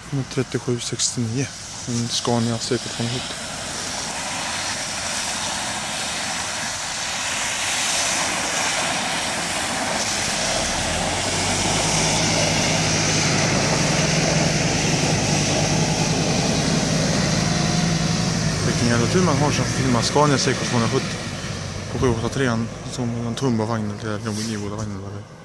Med 3769. En Scania CK270. Vilken jävla tur man har som filmar Scania CK270 på 783 som en tumbavagn till den nybodda vagnen.